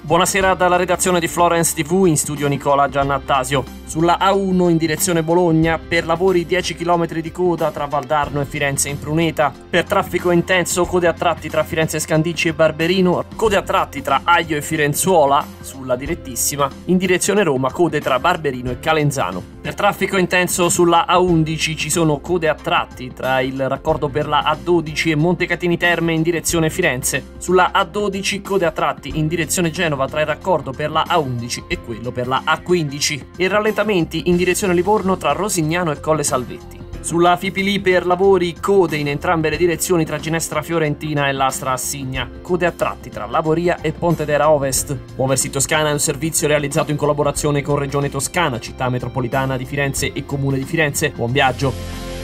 Buonasera dalla redazione di Florence TV, in studio Nicola Giannattasio. Sulla A1 in direzione Bologna, per lavori 10 km di coda tra Valdarno e Firenze in Pruneta. Per traffico intenso, code a tratti tra Firenze Scandicci e Barberino, code a tratti tra Aglio e Firenzuola, sulla direttissima. In direzione Roma, code tra Barberino e Calenzano. Per traffico intenso sulla A11 ci sono code a tratti tra il raccordo per la A12 e Montecatini Terme in direzione Firenze. Sulla A12 code a tratti in direzione Genova tra il raccordo per la A11 e quello per la A15 e rallentamenti in direzione Livorno tra Rosignano e Colle Salvetti. Sulla Fipili per lavori code in entrambe le direzioni tra Ginestra Fiorentina e Lastra Assigna, code a tratti tra Lavoria e Pontedera Ovest. Muoversi Toscana è un servizio realizzato in collaborazione con Regione Toscana, Città Metropolitana di Firenze e Comune di Firenze. Buon viaggio!